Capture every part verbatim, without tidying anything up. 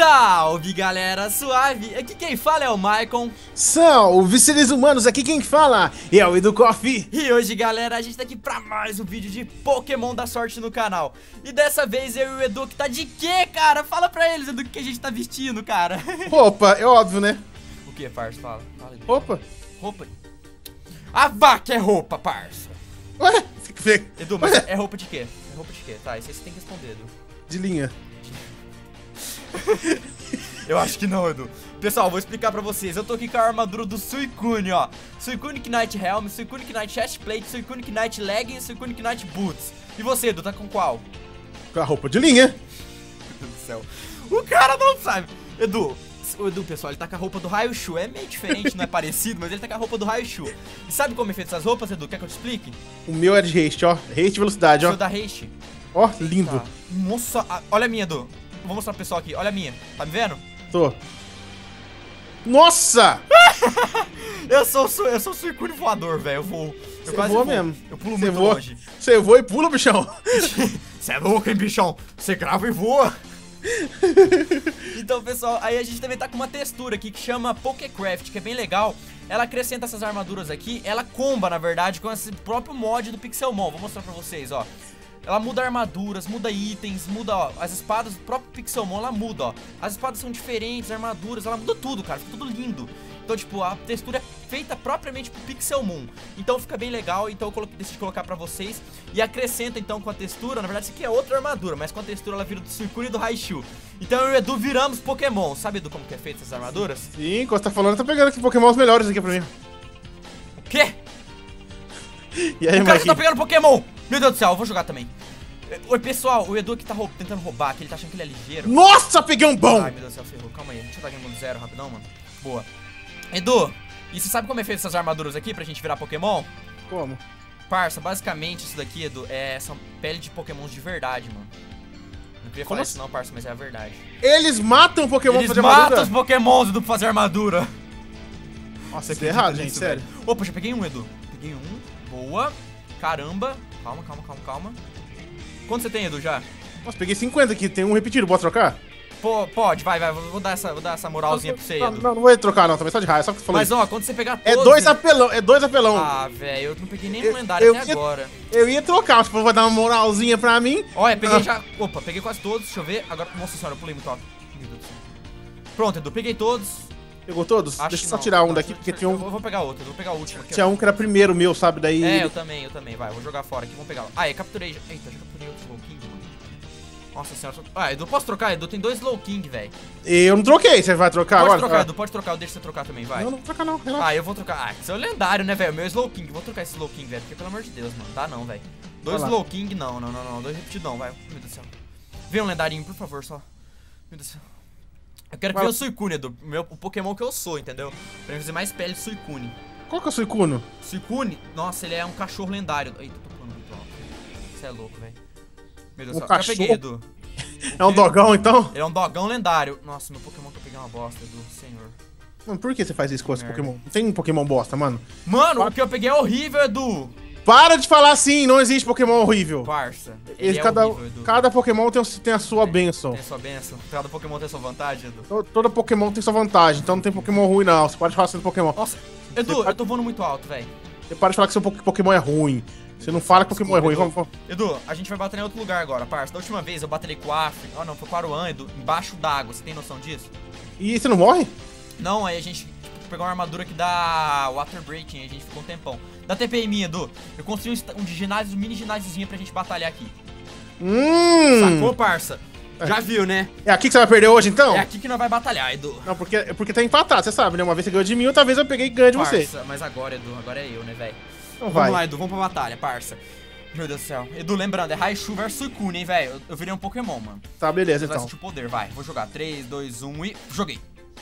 Salve galera, suave! Aqui quem fala é o Maicon. Salve seres humanos, aqui quem fala é o Edu Coffee. E hoje galera, a gente tá aqui pra mais um vídeo de Pokémon da sorte no canal. E dessa vez eu e o Edu que tá de quê, cara? Fala pra eles, Edu, o que a gente tá vestindo, cara. Roupa, é óbvio, né? O que, parça? Fala, fala Edu. Roupa? Roupa? A vaca é roupa, parça. Ué? Edu, mas Ué? é roupa de quê? É roupa de quê? Tá, isso aí você tem que responder, Edu. De linha. Eu acho que não, Edu. Pessoal, vou explicar pra vocês. Eu tô aqui com a armadura do Suicune, ó. Suicune Knight Helm, Suicune Knight Chestplate, Suicune Knight Leggings, Suicune Knight Boots. E você, Edu, tá com qual? Com a roupa de linha. Meu Deus do céu. O cara não sabe. Edu, o Edu, pessoal, ele tá com a roupa do Raichu. É meio diferente, não é parecido, mas ele tá com a roupa do Raichu. E sabe como é feito essas roupas, Edu? Quer que eu te explique? O meu é de haste, ó. Haste e velocidade, O ó. seu da Haste. Ó, lindo. Tá. Nossa, a- olha a minha, Edu. Vou mostrar pro pessoal aqui. Olha a minha. Tá me vendo? Tô. Nossa! Eu sou, sou, eu sou Suicune voador, velho. Eu vou. Eu Você quase voa vou. mesmo. Eu pulo Você muito voa. longe. Você voa e pula, bichão. Você é louco, hein, bichão? Você grava e voa. Então, pessoal, aí a gente também tá com uma textura aqui que chama Pokécraft, que é bem legal. Ela acrescenta essas armaduras aqui. Ela comba, na verdade, com esse próprio mod do Pixelmon. Vou mostrar pra vocês, ó. Ela muda armaduras, muda itens, muda, ó, as espadas do próprio Pixelmon, ela muda, ó. As espadas são diferentes, armaduras, ela muda tudo, cara, fica tudo lindo. Então, tipo, a textura é feita propriamente pro Pixelmon. Então fica bem legal, então eu colo- decidi colocar pra vocês. E acrescenta, então, com a textura, na verdade isso aqui é outra armadura, mas com a textura ela vira do Suicune e do Raichu. Então eu e o Edu viramos Pokémon. Sabe, Edu, como que é feita essas armaduras? Sim, quando você tá falando, tá pegando aqui Pokémon os melhores aqui pra mim. O quê? E aí, O cara Mike? que tá pegando Pokémon! Meu Deus do céu, eu vou jogar também. Oi, pessoal, o Edu aqui tá roub- tentando roubar, que ele tá achando que ele é ligeiro. Nossa, peguei um bom! Ai, meu Deus do céu, ferrou. Calma aí, deixa eu dar game mode zero rapidão, mano. Boa. Edu, e você sabe como é feito essas armaduras aqui pra gente virar Pokémon? Como? Parça, basicamente isso daqui, Edu, é são pele de Pokémons de verdade, mano. Não queria falar Como isso não, parça, mas é a verdade. Eles matam o Pokémon Eles pra fazer matam armadura? os Pokémons, Edu, pra fazer armadura. Nossa, isso é errado, gente, nisso, sério. velho? Opa, já peguei um, Edu. Peguei um. Boa. Caramba. Calma, calma, calma, calma. Quanto você tem, Edu, já? Nossa, peguei cinquenta aqui, tem um repetido, posso trocar? Pô, pode, vai, vai. Vou vou dar essa, vou dar essa moralzinha pra você, Não, Edu. não, não vou trocar não, também só de raio, só que você falou Mas isso. ó, quando você pegar É todos... dois Edu- apelão, é dois apelão. Ah, velho, eu não peguei nenhum Eu- lendário eu até ia- agora. Eu ia trocar, mas vai dar uma moralzinha pra mim. Olha, peguei Ah. já... Opa, peguei quase todos, deixa eu ver. Agora, nossa senhora, eu pulei muito alto. Meu Deus do céu. Pronto, Edu, peguei todos. Pegou todos? Acho Deixa eu que só não. tirar um Não, daqui, deixa- porque deixa- tinha eu um, vou- vou pegar outro, eu vou pegar o último aqui. tinha um que era primeiro meu, sabe? Daí. É, ele- eu também, eu também, vai, vou jogar fora aqui, vamos pegar. Ah, eu capturei já. Eita, já capturei outro Slow King, mano. Nossa senhora, só... Ah, Edu, posso trocar? Edu, tem dois Slow King, velho. Eu não troquei, você vai trocar Pode agora? trocar, Ah. Edu, pode trocar, eu deixo você trocar também, vai. Não, não troca não, relaxa. Ah, eu vou trocar. Ah, que seu lendário, né, velho? Meu Slow King, vou trocar esse Slow King, velho, porque pelo amor de Deus, mano, dá não, velho. Dois Vai lá. Slow King, não, não, não, não, dois repetidão, vai. Meu Deus do céu. Vem um lendarinho, por favor, só. Meu Deus do céu. Eu quero que Vai venha o lá. Suicune, Edu, meu, o Pokémon que eu sou, entendeu? Pra mim fazer mais pele de Suicune. Qual que é o Suicune? Suicune, nossa, ele é um cachorro lendário. Eita, tô pulando muito alto. Você é louco, velho. Meu Deus do Um céu. Já cachorro? peguei, Edu. É um dogão, então? Ele é um dogão lendário. Nossa, meu Pokémon que eu peguei é uma bosta, Edu. Senhor. Mano, por que você faz isso com esse Merda. Pokémon? Não tem um Pokémon bosta, mano. Mano, o que eu peguei é horrível, Edu. Para de falar assim, não existe Pokémon horrível. Parça. Ele Esse, é cada, horrível, Edu. cada Pokémon tem, tem a sua bênção. Tem sua benção. Cada Pokémon tem sua vantagem, Edu. To- Todo Pokémon tem sua vantagem, então não tem Pokémon ruim não. Você pode falar assim do Pokémon. Nossa, Edu, eu tô voando muito alto, velho. Você para de falar que seu po- Pokémon é ruim. Você não fala que Pokémon é ruim. Edu. Vamos, vamos. Edu, a gente vai batalhar em outro lugar agora, parça. Da última vez eu batalhei com o Afri. Oh, não, foi com o Aruan, Edu. Embaixo d'água. Você tem noção disso? E você não morre? Não, aí a gente tipo, pegou uma armadura que dá Water Breaking, aí a gente ficou um tempão. Dá T P em mim, Edu. Eu construí um, esta- um de ginásio, um mini ginásiozinho pra gente batalhar aqui. Hum! Sacou, parça? Já viu, né? É aqui que você vai perder hoje, então? É aqui que nós vai batalhar, Edu. Não, porque, porque tá empatado, você sabe, né? Uma vez você ganhou de mim, outra vez eu peguei e ganhei de você. Parça, mas agora, Edu, agora é eu, né, velho? Então Vamos vai. lá, Edu, vamos pra batalha, parça. Meu Deus do céu. Edu, lembrando, é Raichu versus Suicune, hein, velho? Eu, eu virei um Pokémon, mano. Tá, beleza, Você vai então. sentir o poder, vai. Vou jogar. três, dois, um e... Joguei.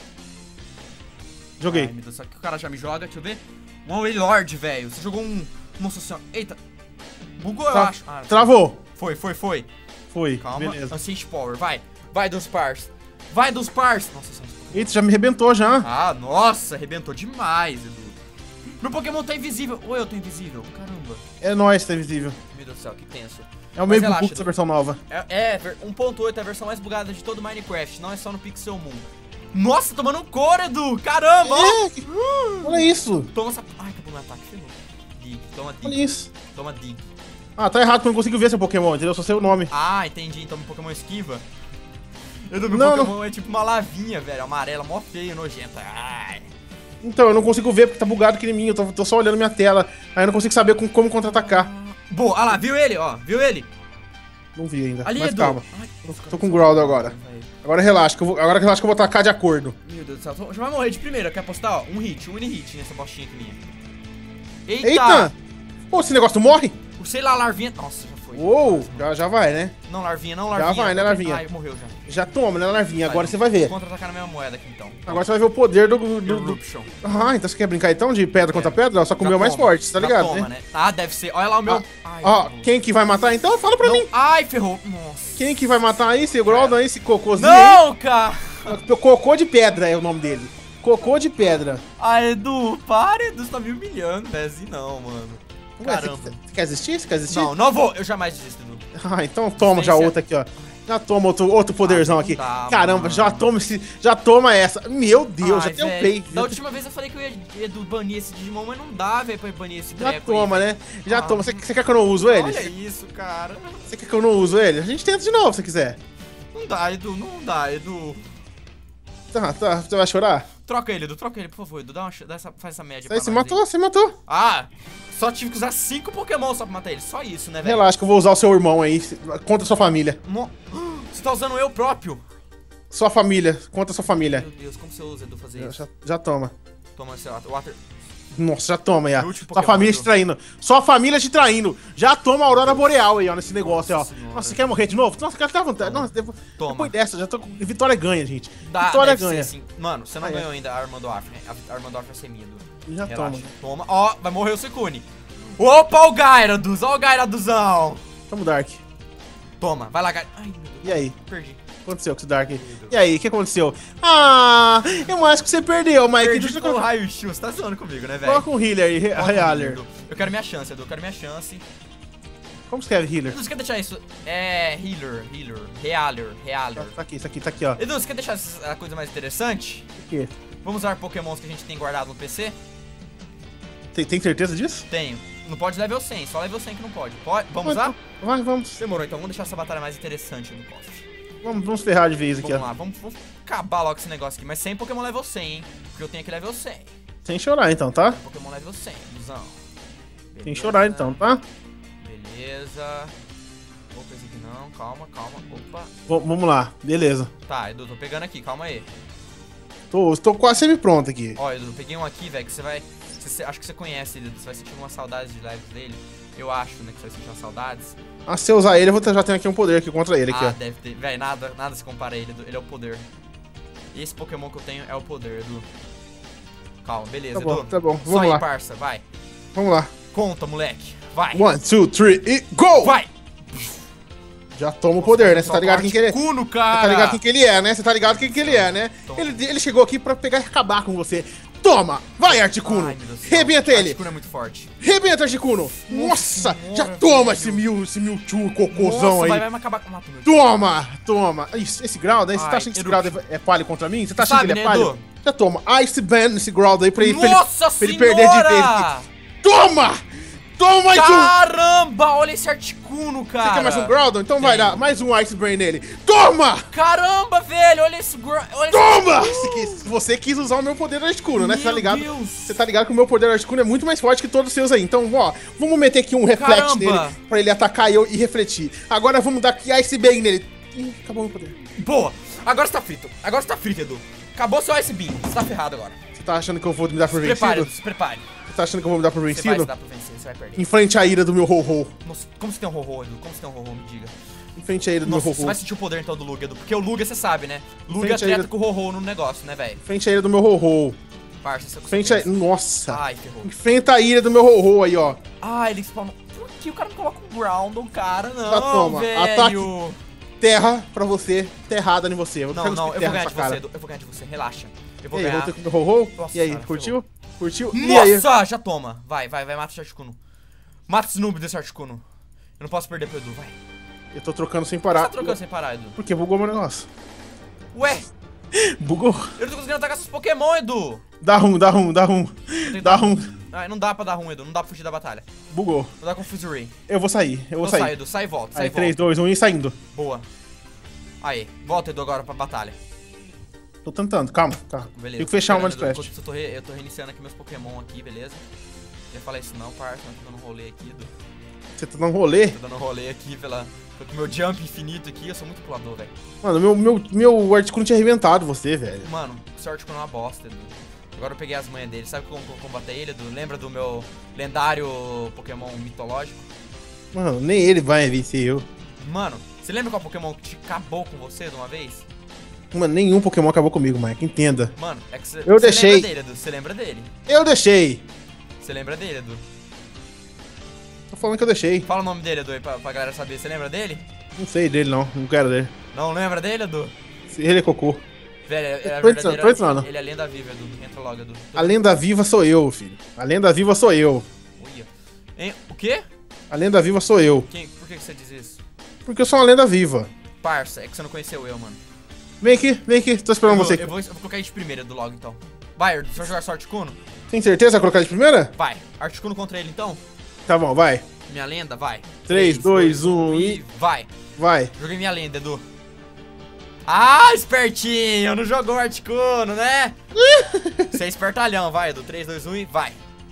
Joguei. Ai, meu Deus do céu, que o cara já me joga, deixa eu ver. Um Wailord, velho. Você jogou um... Nossa senhora. Eita. Bugou, eu Tra- acho. Ah, Travou. foi, foi, foi. Foi, Calma. beleza. Ancient Power, vai. Vai dos pars. Vai dos pars. Nossa senhora. Eita, já me arrebentou já. Ah, nossa, arrebentou demais, Edu. Meu Pokémon tá invisível. Ou eu tô invisível? Caramba. É nóis, tá invisível. Meu Deus do céu, que tenso. É o Mas meio relaxa, bug dessa versão nova. É, é ver- um ponto oito é a versão mais bugada de todo Minecraft, não é só no Pixel Moon. Nossa, tomando um core, Edu! Caramba! ó. É, que- olha isso. Toma essa... Ai, acabou meu ataque, ferrou. Dig, toma Olha Dig. isso. Toma Dig. Ah, tá errado porque eu não consigo ver seu Pokémon, entendeu? Só sei o nome. Ah, entendi, então meu Pokémon esquiva. Edu, meu Não, Pokémon é tipo uma lavinha, velho, amarela, mó feio, nojenta. Ai. Então, eu não consigo ver porque tá bugado aqui em mim. Eu tô, tô só olhando minha tela. Aí eu não consigo saber com- como contra-atacar. Boa, olha lá, viu ele, ó, viu ele? Não vi ainda. Ali, Mas Edu. calma. Ai, Tô com o Groudon agora. velho. Agora relaxa, que eu vou, agora relaxa que eu vou atacar de acordo. Meu Deus do céu, já vai morrer de primeira, quer apostar, ó? Um hit, um mini hit nessa bostinha aqui minha. Eita! Eita! Pô, esse negócio morre? Sei lá, larvinha. Nossa, já foi. Uou, Quase, já, já vai, né? Não, larvinha, não, larvinha. vai, né, larvinha? Ai, morreu já. Já toma, né, Larvinha? Agora Vai, você vai ver. Contra-atacar na mesma moeda aqui, então. Agora você vai ver o poder do... do, do... Eruption. Ah, então você quer brincar então de pedra contra pedra? Só com o Já meu mais toma, forte, você tá já ligado, toma, né? né? Ah, deve ser. Olha lá o meu. Ah, Ai, Ó, ferrou. quem que vai matar então? Fala pra Não. mim. Ai, ferrou. Nossa. Quem que vai matar aí, esse Groudon, esse cocôzinho Não, cara. aí? Cocô de pedra é o nome dele. Cocô de pedra. Ah, Edu, para, Edu. Você tá me humilhando, velho. Assim não, mano. Ué, Caramba. Você, você quer desistir? Você quer desistir? Não, não vou. Eu jamais desisto, Edu. Ah, então toma já Resistência. outra aqui, ó. Já toma outro, outro poderzão Ah, aqui. não dá, Caramba, mano. já toma esse. Já toma essa. Meu Deus, Ai, já velho, tentei. Da última vez eu falei que eu ia, Edu, banir esse Digimon, mas não dá, velho, pra banir esse Já treco toma, aí. né? Já Ah. toma. Você, você quer que eu não uso ele? Olha isso, cara. Você quer que eu não uso ele? A gente tenta de novo se quiser. Não dá, Edu, não dá, Edu. Tá, tá. Você vai chorar? Troca ele, Edu, troca ele, por favor, Edu. Dá uma, ch- dá essa, faz essa média Você pra se nós matou, aí. você matou. Ah, só tive que usar cinco Pokémon só pra matar ele. Só isso, né, velho? Relaxa que eu vou usar o seu irmão aí contra sua família. Mo- Você tá usando eu próprio? Sua família, contra sua família. Meu Deus, como você usa, Edu, fazer isso? Já, já toma. Toma, sei lá, Water... Nossa, já toma aí, ó. Meu último Sua Pokémon, família Edu. te traindo. Sua família te traindo. Já toma a Aurora Boreal aí, ó, nesse negócio, Nossa ó. senhora. Nossa, você quer morrer de novo? Nossa, cara, tá à vontade. Nossa, depois, Toma. depois dessa, já tô com... Vitória ganha, gente. Dá, Vitória deve ser ganha. assim. Mano, você não Ah, é. ganhou ainda a arma do Afro, né? A arma do Afro vai ser minha, Edu. Já Relaxa. toma. Toma. Ó, vai morrer o Sukune. Opa, o Gyarados. Ó o Gyaradoszão. Tamo Dark. Toma, vai lá, Gyarados. Ai, meu Deus. E aí? Perdi. O que aconteceu com esse Dark? E aí, o que aconteceu? Ah, eu acho que você perdeu, Mike. Perdi Deixa eu com o colocar. Raichu. Você tá zoando comigo, né, velho? Coloca um healer aí, Coloca um Realer. Edu. Eu quero minha chance, Edu. Eu quero minha chance. Como escreve healer? Edu, você quer deixar isso? É. Healer, healer. Realer, realer. Tá aqui, isso aqui, tá aqui, ó. Edu, você quer deixar essa- a coisa mais interessante? O quê? Vamos usar pokémons que a gente tem guardado no P C? Tem, tem certeza disso? Tenho. Não pode level cem, só level cem que não pode. Pode? Vamos usar? Vai, vamos. Demorou, então vamos deixar essa batalha mais interessante no post. Vamos, vamos ferrar de vez aqui, Vamos ó. lá, vamos, vamos acabar logo esse negócio aqui. Mas sem Pokémon level cem, hein? Porque eu tenho aqui level cem. Sem chorar então, tá? Pokémon level cem, busão. Sem chorar então, tá? Beleza. Opa, esse aqui não, calma, calma. Opa. V- vamos lá, beleza. Tá, Edu, tô pegando aqui, calma aí. Tô, tô quase sempre pronto aqui. Ó, Edu, peguei um aqui, velho, que você vai... Você, você- acho que você conhece ele, Edu. Você vai sentir uma saudade de lives dele. Eu acho, né, que você vai sentir umas saudades. Ah, se eu usar ele, eu vou ter, já tenho aqui um poder aqui contra ele, aqui, Ah, ó. deve ter. Véi, nada, nada se compara a ele, Edu. Ele é o poder. Esse Pokémon que eu tenho é o poder, Edu. Calma, beleza, Tá bom, Edu. tá bom. Só Vamos aí, lá. parça, vai. Vamos lá. Conta, moleque. Vai. One, two, three e go! Vai. Já toma o poder, né? Você tá ligado quem que ele é? Cuno, Você cara. tá ligado quem que ele é, né? Você tá ligado quem que ele é, né? Toma. Ele, ele chegou aqui pra pegar e acabar com você. Toma! Vai, Articuno! Ai, meu Deus do céu. Rebenta ele! Articuno é muito forte. Rebenta, Articuno! Nossa! Senhora, Já toma velho. esse Mew, esse Mewtwo cocôzão Nossa, aí. vai, vai me acabar com o mato, meu Deus. Toma! Toma! Esse, esse Groudon aí, você Ai, tá achando que esse Edu. Groudon é palho contra mim? Você tá achando Sabe, que ele é né, palho? Edu? Já toma. Ice Band nesse Groudon aí pra ele, pra ele, Nossa pra ele senhora! perder de vez aqui. Toma! Toma mais um! Caramba, olha esse Articuno, cara. Você quer mais um Groudon? Então vai Tenho. dar mais um Ice Brain nele. Toma! Caramba, velho, olha esse... gro- Olha esse Toma! Articuno. Você quis, você quis usar o meu poder Articuno, né? Você tá Meu ligado? Deus. Você tá ligado que o meu poder Articuno é muito mais forte que todos os seus aí. Então, ó, vamos meter aqui um Reflect Caramba. nele pra ele atacar eu e refletir. Agora vamos dar aqui Ice Beam nele. Ih, acabou meu poder. Boa. Agora você tá frito. Agora você tá frito, Edu. Acabou seu Ice Beam. Você tá ferrado agora. Você tá achando que eu vou me dar por Se prepare, vencido? Edu, se prepare. Você tá achando que eu vou me dar por Você vai se vencido? dar pra vencer, você vai perder. Em frente à ira do meu Ho-Ho. Nossa, como você tem um Ho-Ho, Edu? Como você tem um Ho-Ho, me diga. Em frente à ira do Nossa, meu você Ho-Ho. vai sentir o poder então do Lugia, Edu. Porque o Lugia, você sabe, né? Lugia Frente a treta ele- com o Ho-Ho no negócio, né, velho? Em frente à ira do meu Ho-Ho. Parça, você Em frente à... Nossa. Ai, ferrou. Enfrenta a ira do meu Ho-Ho aí, ó. Ah, ele spawnou. Por que o cara não coloca um Groundon, cara? Não, Já toma. velho. Ataque. Terra pra você, terrada em você. Eu Não, quero não, eu cuspir vou terra ganhar na de sua você, cara. Edu. Eu vou ganhar de você, relaxa. Eu vou E aí, ganhar. voltei com o meu Ho-Ho? Nossa E aí, senhora, curtiu? Curtiu? E aí? Nossa, já toma. Vai, vai, vai, mata esse Articuno. Mata esse noob desse Articuno. Eu não posso perder pro Edu, vai. Eu tô trocando sem Por que parar. você tá trocando sem parar, Edu? Porque bugou meu negócio. Ué, Bugou. eu não tô conseguindo atacar seus Pokémon, Edu. Dá rum, dá rum, dá rum. Dá dar... rum. Ai, não dá pra dar ruim, Edu. Não dá pra fugir da batalha. Bugou. Não dá com Fuse Ray. Eu vou sair, eu vou Então sair. sai, Edu. Sai e volta. Sai Aí, e volta. três, dois, um e saindo. Boa. Aí, volta, Edu, agora pra batalha. Tô tentando, calma. Tá. Beleza. Tenho que fechar o Esperando, Edu, Minecraft. enquanto Eu tô, re... eu tô reiniciando aqui meus Pokémon aqui, beleza? Não ia falar isso não, parça. Eu tô dando um rolê aqui, Edu. Você tá dando rolê? Tô dando um rolê aqui pela... com meu jump infinito aqui. Eu sou muito pulador, velho. Mano, meu, meu, meu Articuno tinha arrebentado você, velho. Mano, sorte com uma bosta, Edu. Agora eu peguei as manhas dele. Sabe como eu combater ele, Edu? Lembra do meu lendário Pokémon mitológico? Mano, nem ele vai vencer eu. Mano, você lembra qual Pokémon que te acabou com você de uma vez? Mano, nenhum Pokémon acabou comigo, Mike. Entenda. Mano, é que você Eu você deixei. lembra dele, Edu. Você lembra dele. Eu deixei. Você lembra dele, Edu. Tô falando que eu deixei. Fala o nome dele, Edu, aí pra, pra galera saber. Você lembra dele? Não sei dele, não. Não quero dele. Não lembra dele, Edu? Ele é cocô. Velho, é, é a Tô ensinando, verdadeira... tô ensinando. Ele é lenda viva, Edu. Entra logo, Edu. A lenda viva sou eu, filho. A lenda viva sou eu. Uia. Hein? O quê? A lenda viva sou eu. Quem? Por que que você diz isso? Porque eu sou uma lenda viva. Parça, é que você não conheceu eu, mano. Vem aqui, vem aqui. Tô Eu esperando vou, você. eu, vou, eu vou colocar ele de primeira, Edu, logo, então. Vai, Edu, você vai jogar só Articuno? Tem certeza que vai colocar de primeira? Vai. Articuno contra ele, então? Tá bom, vai. Minha lenda, vai. três, dois, um e... e... Vai. Vai. Joguei minha lenda, Edu. Ah, espertinho! Não jogou Articuno, né? Você é espertalhão, vai, Edu. três, dois, um e vai.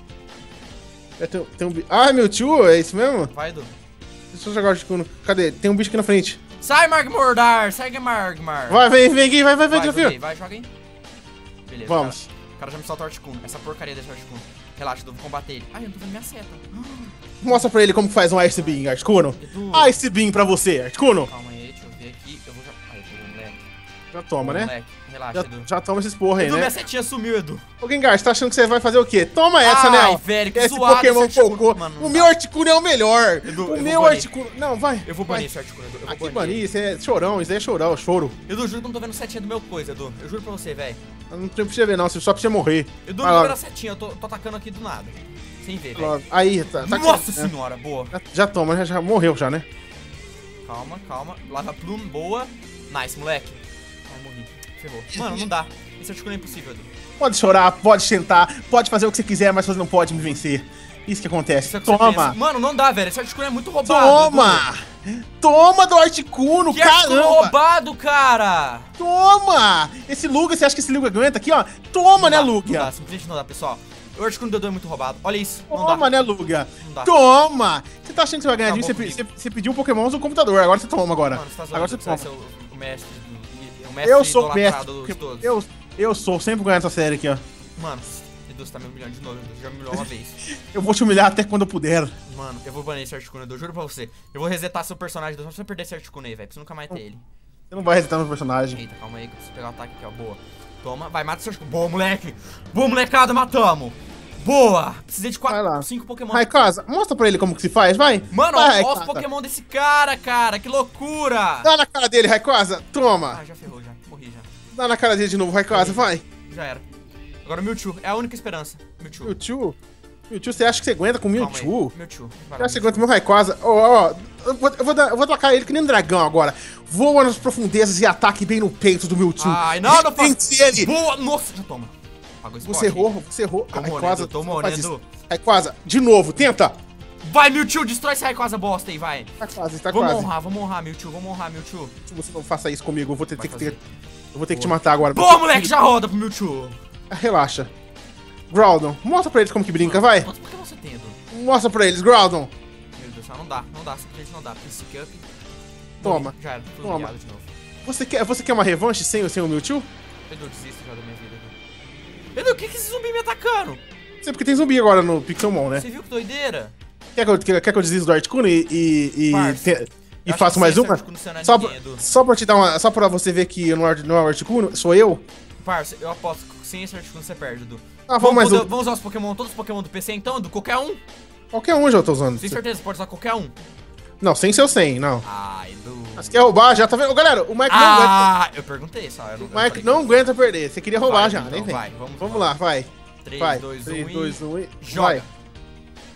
É, tem, tem um bicho. Ah, meu tio, é isso mesmo? Vai, Edu. Deixa eu jogar o Articuno. Cadê? Tem um bicho aqui na frente. Sai, Magmordar! Segue, Magmar! Vai, vem, vem aqui, vai, vai, vai, vai, desafio. joguei, vai, joga aí. Beleza, Vamos. Cara. O cara já me solta o Articuno. Essa porcaria desse Articuno. Relaxa, Edu, vou combater ele. Ai, eu não tô vendo minha seta. Mostra pra ele como faz um Ice Beam, Articuno. Edu. Ice Beam pra você, Articuno. Calma aí, deixa eu ver aqui. Eu vou já... Ai, eu tô moleque. Já toma, Tô né? moleque. Relaxa, Já, Edu. já toma esses porra aí, Edu, né? minha setinha sumiu, Edu. Ô, Gengar, você tá achando que você vai fazer o quê? Toma essa, Ai, né? velho, que Esse zoado Pokémon esse Articuno. cocô. Mano, não O dá. meu Articuno é o melhor. Edu, eu o vou meu banir. Articuno... Não, vai. Eu vou vai. banir esse Articuno, Edu. Eu vou Aqui banir. banir, isso é chorão, isso aí é chorão, choro. Edu, juro que eu não tô vendo setinha do meu coisa, Edu. Eu juro pra você, velho. Eu não precisa ver não, você só precisa morrer. Edu, Vai não tô lá. vendo a setinha, eu tô, tô atacando aqui do nada. Sem ver, velho. Aí, tá. tá Nossa aqui, né? senhora, boa. já, já toma, já, já morreu já, né? Calma, calma. Lava Plum, boa. Nice, moleque. Ai, morri. Ferrou. Mano, não dá. Esse Articuno é impossível, Edu. Pode chorar, pode tentar, pode fazer o que você quiser, mas você não pode me vencer. Isso que acontece. Isso é o que você Toma! pensa. Mano, não dá, velho. Esse Articuno é muito roubado. Toma! Toma do Articuno, Que Articuno caramba! roubado, cara! Toma! Esse Lugia, você acha que esse Lugia aguenta aqui, ó? Toma, né, Não dá, Lugia? Não dá, simplesmente não dá, pessoal. O Articuno do Edu é muito roubado. Olha isso. Não Toma, dá. né, Lugia? Não dá. Toma! Você tá achando que você vai ganhar Acabou disso? Você, comigo. você, você pediu um Pokémon no computador, agora você toma agora. Mano, você tá zoando. agora você Você vai toma. ser o, o mestre. do- o mestre Eu sou o mestre. idolatrado de todos. Eu, eu sou, sempre ganho essa série aqui, ó. Mano, Edu, você tá me humilhando de novo. Edu, já me humilhou uma vez. Eu vou te humilhar até quando eu puder. Mano, eu vou banir esse Articuno, Edu. Juro pra você. Eu vou resetar seu personagem, Edu. Só pra você perder esse Articuno aí, velho. Pra você nunca mais ter ele. Você não vai resetar meu personagem. Eita, calma aí que eu preciso pegar o ataque aqui, ó. Boa. Toma, vai, mata esse Articuno. Boa, moleque. Boa, molecada, matamos. Boa. Precisei de Vai lá. quatro, cinco Pokémon. Raikkosa, mostra pra ele como que se faz, vai. Mano, vai, ó, ó os Raikkosa. Pokémon desse cara, cara. Que loucura. Dá na cara dele, Raikkosa. Toma. Ah, já ferrou, já. Morri, já. Dá na cara dele de novo, Raikkosa, vai. Já era. Agora o Mewtwo. É a única esperança. Mewtwo. Mewtwo. Mewtwo, você acha que você aguenta com o Calma aí. Mewtwo? Mewtwo. Vai Você lá, acha que você aguenta com o meu Raikkosa? Ó, ó, eu vou, eu, vou dar- eu vou atacar ele que nem um dragão agora. Voa nas profundezas e ataque bem no peito do Mewtwo. Ai, não, não faço. Vence ele. Boa. Nossa, já toma. Apagou esse Você pote. errou, você errou. Tô Raikkosa, morrendo, tô você não faz morrendo. isso. Raikkosa, de novo, tenta. Vai, Mewtwo, destrói esse Rayquaza bosta aí, vai. Tá quase, tá Vamos quase. honrar, vamos honrar, Mewtwo, vamos honrar, Mewtwo. Se você não faça isso comigo, eu vou ter, Vai ter que ter. fazer. Eu vou ter que te Boa. matar agora. Boa, moleque, já roda pro Mewtwo. Relaxa. Groudon, mostra pra eles como que brinca, vai. Quantos Pokémon você tem, Edu? Mostra pra eles, Groudon. Meu Deus do céu, não dá, não dá, simplesmente não dá. Psychic Up. Toma. Morri, já era, tudo Toma. ligado de novo. Você quer, você quer uma revanche sem, o- sem o Mewtwo? Edu, desisto já da minha vida, Edu. Edu, o que que esse zumbi me atacando? Sei porque tem zumbi agora no Pixelmon, né? Você viu que doideira? Quer que eu, quer, quer que eu desisto do Articuno e, e, e, Parça, te- e acho faço que mais sem uma? Articuno você não é Só, ninguém, pra, Edu. só pra te dar uma. Só pra você ver que eu não é não é o Articuno, sou eu? Parça, eu aposto que sem esse Articuno você perde, Edu. Ah, vamos mais poder- um. vamos usar os Pokémon, todos os Pokémon do P C então, Edu? Qualquer um? Qualquer um já eu tô usando. Sem certeza, pode usar qualquer um. Não, sem seu cem, não. Ah, Edu. Mas quer roubar já, tá vendo? Ô, galera, o Mike não aguenta. Ah, eu perguntei só. Eu não, O Mike não aguenta perder. Você queria roubar Vai, já, então, nem vem. vai, vamos Vamos lá. lá, vai. três, Vai. dois, três, um dois, e... um e. Joga. Vai.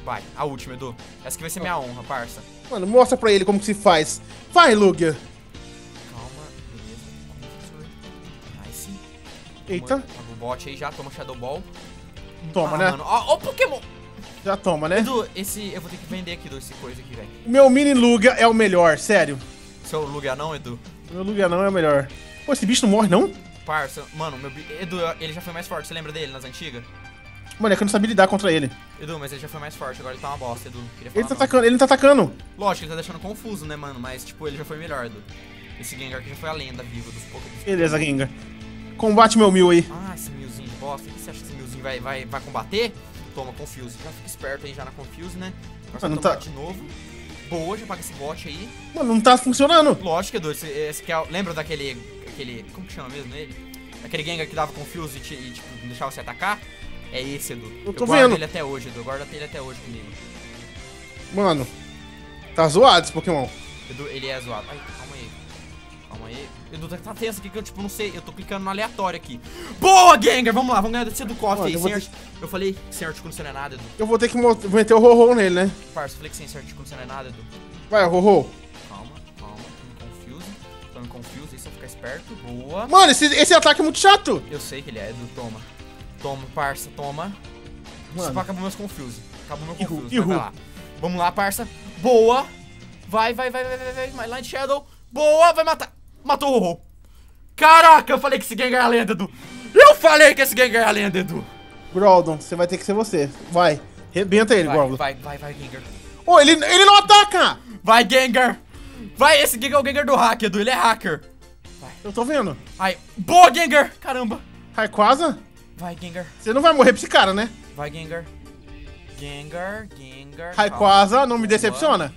Vai, a última, Edu. Essa aqui vai ser minha honra, parça. Mano, mostra pra ele como que se faz. Vai, Lugia. Calma, beleza. Nice. Eita. Toma o bot aí já, toma Shadow Ball. Toma, ah, né? Mano, ó, ó o Pokémon. Já toma, né? Edu, esse... Eu vou ter que vender aqui, Edu, esse coisa aqui, velho. O meu mini Lugia é o melhor, sério. Seu Lugia não, Edu? O meu Lugia não é o melhor. Pô, esse bicho não morre, não? Parça, mano, meu... Edu, ele já foi mais forte, você lembra dele nas antigas? Mano, é que eu não sabia lidar contra ele. Edu, mas ele já foi mais forte, agora ele tá uma bosta, Edu. Queria falar Ele tá não. atacando, ele não tá atacando. Lógico, ele tá deixando confuso, né, mano? Mas, tipo, ele já foi melhor, Edu. Esse Gengar aqui já foi a lenda viva dos Pokémon. Beleza, Gengar. Combate meu Mil aí. Ah, esse Milzinho de bosta. O que você acha que esse Milzinho vai, vai, vai combater? Toma, Confuse. Já fica esperto aí já na Confuse, né? Agora Mano, você tá- tá... de novo. Boa, já paga esse bot aí. Mano, não tá funcionando. Lógico, Edu, esse, esse que é... o- Lembra daquele... aquele... Como que chama mesmo ele? Aquele Gengar que dava Confuse e, te- e, tipo, não deixava você atacar? É esse, Edu. Eu tô guardo vendo. ele até hoje, Edu. Eu guardo ele até hoje comigo. Mano, tá zoado esse Pokémon. Edu, ele é zoado. Ai, calma aí. Calma aí. Edu, tá, tá tenso aqui que eu, tipo, não sei. Eu tô clicando no aleatório aqui. Boa, Gengar! Vamos lá, vamos ganhar desse do Coffee Mano, aí. eu vou Sem ter- art... Eu falei que sem artigo não é nada, Edu. Eu vou ter que mo- meter o Ho-Ho nele, né? Parça, eu falei que sem artigo não é nada, Edu. Vai, Ho-Ho. Calma, calma. Tome Confuse. Tome Confuse, aí só ficar esperto. Boa. Mano, esse, esse ataque é muito chato. Eu sei que ele é, Edu. Toma. Toma, parça, toma. Isso Mano. acabou meus Confuse. Acabou meu Ihu, Confuse. ihu. Vai, vai lá. Vamos lá, parça. Boa. Vai, vai, vai, vai, vai, vai. My Light Shadow. Boa, vai matar. Matou o Ho-Ho. Caraca, eu falei que esse Gengar é a lenda, Edu. Eu falei que esse Gengar é a lenda, Edu. Groudon, você vai ter que ser você. Vai. Rebenta ele, Vai, Groudon. vai, vai, vai, Gengar. Ô, ele, ele não ataca! Vai, Gengar. Vai, esse Gengar é o Gengar do hack, Edu. Ele é hacker. Eu tô vendo. Ai, boa, Gengar. Caramba. Rayquaza, Vai, Gengar. você não vai morrer pra esse cara, né? Vai, Gengar. Gengar, Gengar. Rayquaza, calma. não me Boa. decepciona.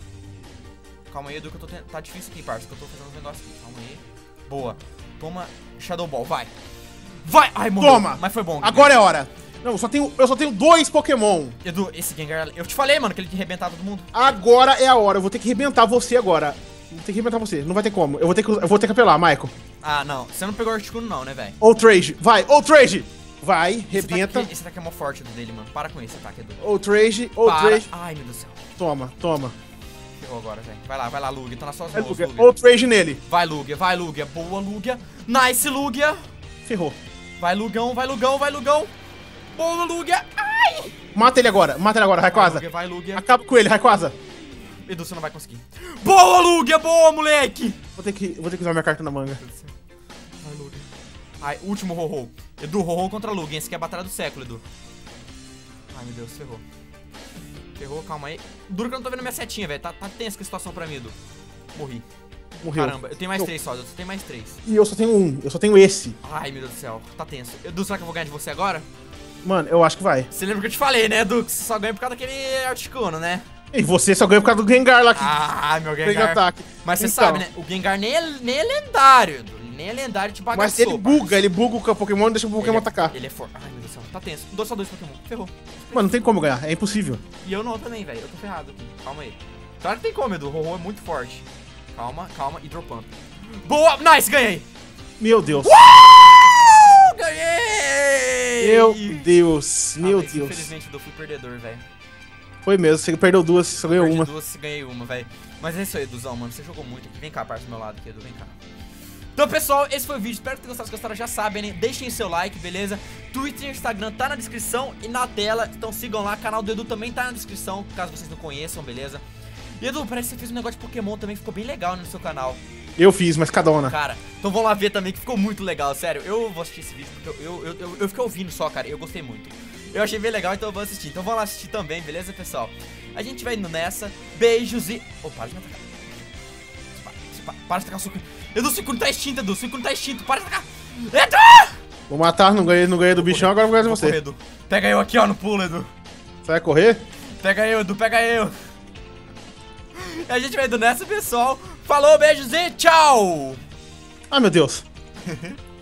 Calma aí, Edu, que eu tô tentando... Tá difícil aqui, parça, que eu tô fazendo uns negócios aqui. Calma aí. Boa. Toma Shadow Ball, vai. Vai! Ai, morreu. Toma. Mas foi bom, Gengar. Agora é hora. Não, eu só tenho, eu só tenho dois Pokémon. Edu, esse Gengar... Eu te falei, mano, que ele ia arrebentar todo mundo. Agora é a hora. Eu vou ter que arrebentar você agora. Vou ter que arrebentar você. Não vai ter como. Eu vou ter que, eu vou ter que apelar, Michael. Ah, não. Você não pegou o Articuno não, né, velho? Outrage. Vai, Outrage. Vai, Esse rebenta. ataque, esse ataque é mó forte do dele, mano. Para com esse ataque, Edu. Outrage, Para. Outrage. Ai, meu Deus do céu. Toma, toma. Ferrou agora, velho. Vai lá, vai lá, Lugia. Tá nas suas Vai, mãos, Lugia. Lugia. Outrage nele. Vai, Lugia. Vai, Lugia. Boa, Lugia. Nice, Lugia. Ferrou. Vai, Lugão. Vai, Lugão. Vai, Lugão. Boa, Lugia. Ai. Mata ele agora. Mata ele agora, Vai, Rayquaza. Lugia. Vai, Lugia. Acaba com ele, Rayquaza. Edu, você não vai conseguir. Boa, Lugia. Boa, moleque. Vou ter que, vou ter que usar minha carta na manga. Vai, Lugia. Ai, último Ho-Ho. Edu, Ho-Ho contra Lugia. Esse aqui é a batalha do século, Edu. Ai, meu Deus. Ferrou. Ferrou, calma aí. Duro que eu não tô vendo minha setinha, velho. Tá, tá tensa a situação pra mim, Edu. Morri. Morreu. Caramba, eu tenho mais Eu- três só, eu só tenho mais três. E eu só tenho um. Eu só tenho esse. Ai, meu Deus do céu, tá tenso. Edu, será que eu vou ganhar de você agora? Mano, eu acho que vai. Você lembra que eu te falei, né, Edu? Que você só ganha por causa daquele Articuno, né? E você só ganha por causa do Gengar lá que Ah, meu pega Gengar. ataque. Mas você Então, sabe, né? O Gengar nem é, nem é lendário, Edu. Nem é lendário, te bagaçou. Mas ele buga, ele buga o Pokémon e deixa o Ele Pokémon é- atacar. Ele é forte. Ai, meu Deus do céu, tá tenso. Dois só dois Pokémon, ferrou. Mano, não tem como ganhar, é impossível. E eu não também, velho. Eu tô ferrado aqui. Calma aí. Claro que tem como, Edu. O Ho-Ho é muito forte. Calma, calma. Hidropump. Boa! Nice, ganhei! Meu Deus. Uh, ganhei! Meu Deus, Ah, meu mas Deus. Infelizmente, eu fui perdedor, velho. Foi mesmo, você perdeu duas, você só ganhou Perdi uma. duas, ganhei uma, velho. Mas é isso aí, Eduzão, mano. Você jogou muito aqui. Vem cá, parça do meu lado aqui, Edu. Vem cá. Então, pessoal, esse foi o vídeo. Espero que tenham gostado. Se gostaram, já sabem, né? Deixem seu like, beleza? Twitter e Instagram tá na descrição e na tela. Então sigam lá. O canal do Edu também tá na descrição, caso vocês não conheçam, beleza? E Edu, parece que você fez um negócio de Pokémon também. Ficou bem legal, né, no seu canal. Eu fiz, mas cadona. Cara, então vamos lá ver também, que ficou muito legal, sério. Eu vou assistir esse vídeo porque eu, eu, eu, eu fiquei ouvindo só, cara. Eu gostei muito. Eu achei bem legal, então eu vou assistir. Então vamos lá assistir também, beleza, pessoal? A gente vai indo nessa. Beijos e... Oh, para de me atacar. Para, para, para de atacar o suco. Edu, o suco tá extinto, Edu. O suco tá extinto. Para de atacar. Edu! Vou matar, não ganhei, não ganhei do bichão, agora vou ganhar de Vou correr, você. Edu. Pega eu aqui, ó, no pulo, Edu. Você vai correr? Pega eu, Edu, pega eu. E a gente vai indo nessa, pessoal. Falou, beijos e tchau! Ah, meu Deus.